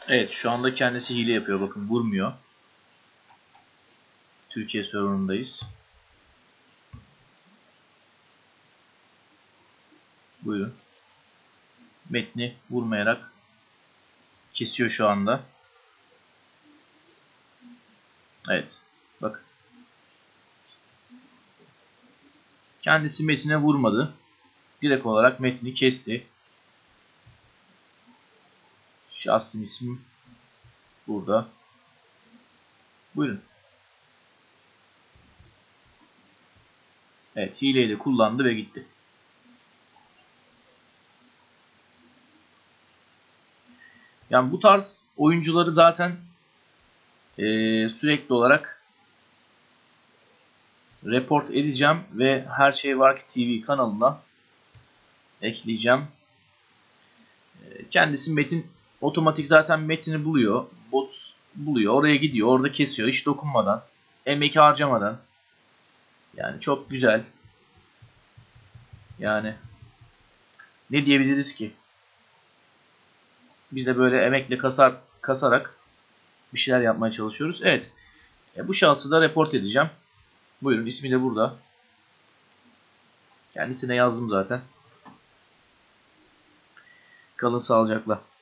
Evet, şu anda kendisi hile yapıyor. Bakın, vurmuyor. Türkiye serverındayız. Buyurun. Metni vurmayarak kesiyor şu anda. Evet. Bakın. Kendisi metine vurmadı. Direkt olarak metni kesti. Şahsın ismi burada. Buyurun. Evet, hileyi de kullandı ve gitti. Yani bu tarz oyuncuları zaten sürekli olarak report edeceğim ve Her Şey Var Ki TV kanalına ekleyeceğim. Kendisi metin otomatik zaten metini buluyor. Bot buluyor. Oraya gidiyor. Orada kesiyor. Hiç dokunmadan. Emek harcamadan. Yani çok güzel. Yani ne diyebiliriz ki? Biz de böyle emekle kasarak bir şeyler yapmaya çalışıyoruz. Evet. Bu şahsı da report edeceğim. Buyurun, ismi de burada. Kendisine yazdım zaten. Kalın sağlıcakla.